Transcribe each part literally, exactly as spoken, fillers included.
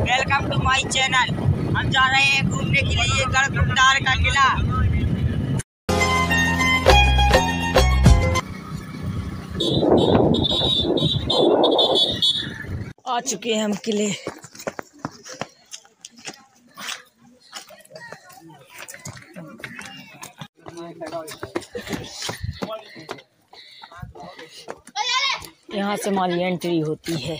Welcome to my channel. हम जा रहे हैं घूमने के लिए गढ़पुरदार का किला। आ चुके हैं हम किले। यहाँ से हमारी एंट्री होती है।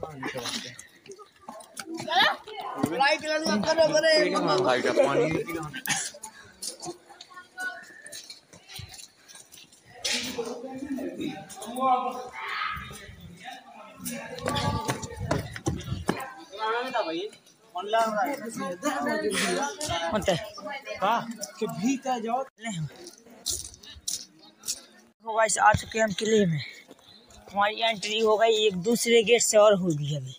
आ चुके हम किले में। हमारी एंट्री हो गई, एक दूसरे गेट से और होगी अभी।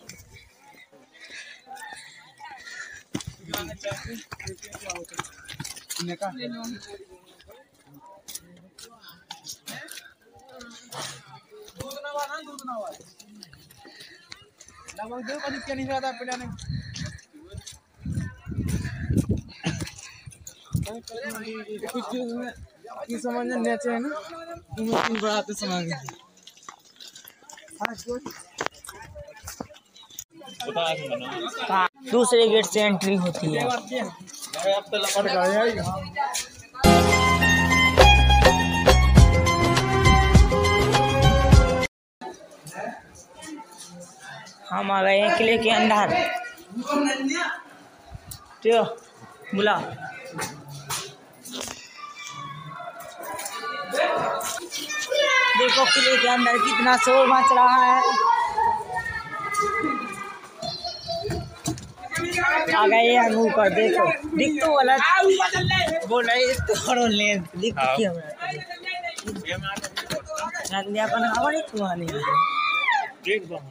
दूसरे गेट से एंट्री होती है। हम आ गए हैं किले के अंदर। तो बुला देखो किले के अंदर कितना शोर मच रहा है। आ गए हम ऊपर, देखो दिख तो वाला बोल रहे तो ले दिख क्या नंदिया पर हमारे कुआने देख बा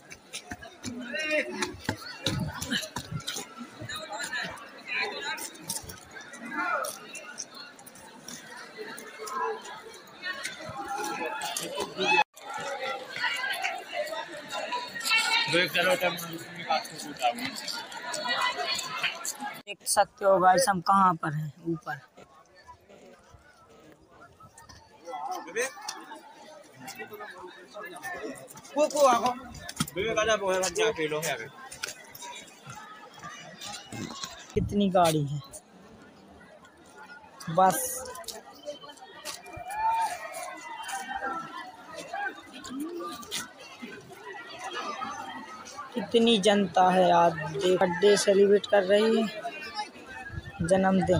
देख सकते हो गाइस हम कहाँ पर हैं, ऊपर। कितनी गाड़ी है बस। कितनी जनता है आज। बर्थडे सेलिब्रेट कर रही है, जन्मदिन।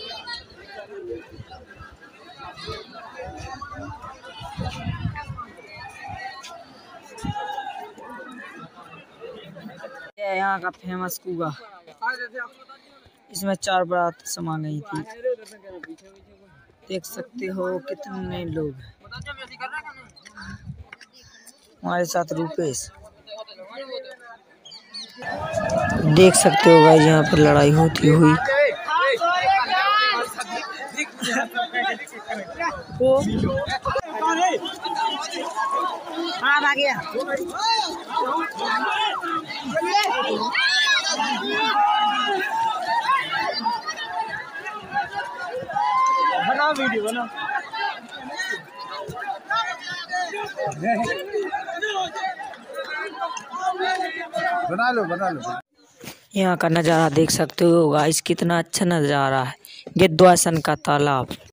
ये यहाँ का फेमस कुआ, इसमें चार बारात समा गई थी। देख सकते हो कितने लोग हैं। हमारे साथ रूपेश। देख सकते हो गाइस यहाँ पर लड़ाई होती हुई। हाँ आ गया। बना वीडियो बना। बना लो बना लो। यहाँ का नज़ारा देख सकते हो गाइस, कितना अच्छा नज़ारा है। गिद्धवासन का तालाब।